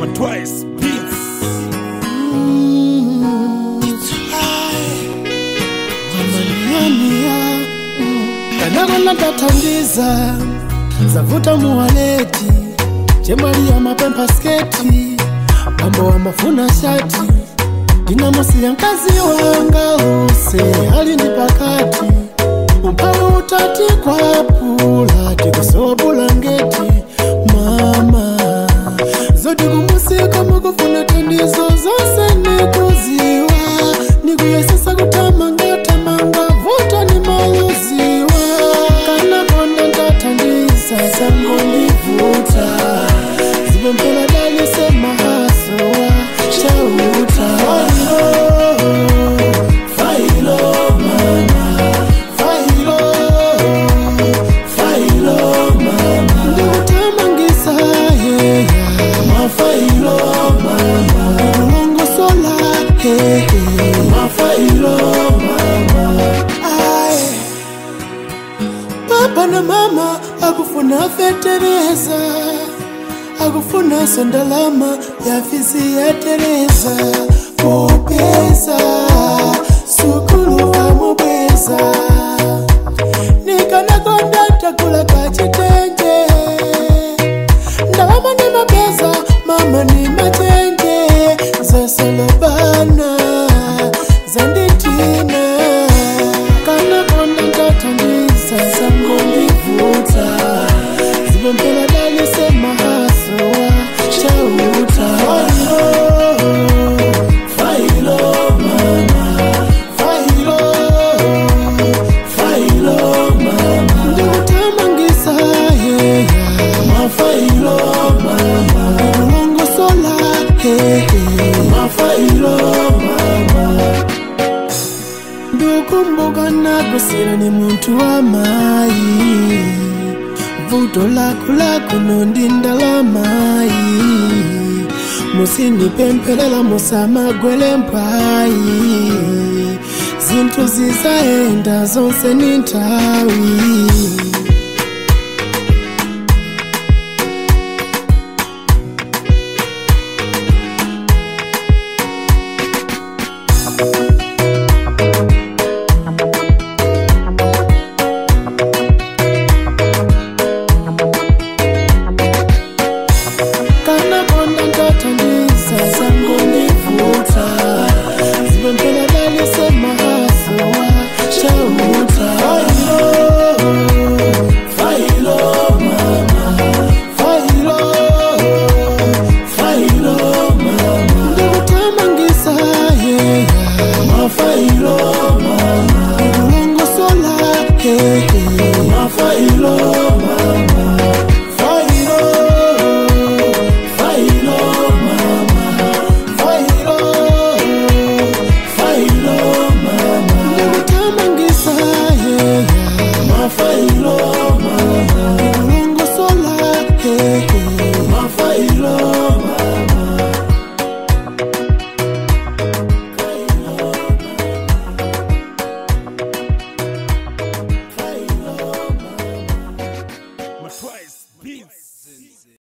Rema Twice Beats. Kanagona tatangiza zavuta muwaleti chemali ya mapempa sketi mambo wa mafuna shati dinamosi ya mkazi wanga use halini pakati umpawe utati kwa pula tikusowa bulangeti mama zodi kumusika mukufuna tendizo zose nikuziwa nikuye sasa kutamanga tamanga vuta ni mauziwa kana konda ntatangiza zango nivuta zibe mpela dali sema hasowa chauta failo mama failo mama ndutamangisa yeya mafailo mama ulongo sola mafailo mama ay papa na mama akufuna fetereza akufuna sondalama ya fizi ya Tereza kupesa sukulu wa mubeza nikana konda takula kachitenje ndalama ni mabeza mama ni matenge za salobana za nditina kana konda ntatangiza zango nivuta zibe mpela dali sema hasowa chauta failo mama failo mama ndutamangisa yeya mafailo mama ulongo sola mafailo mama ndukumbuka nakusira ni muntu wa mai vuto lako nondinda la mai musini pempelela musama gwele mpai zintu zizaenda zonse nintawi kana konda ntatangiza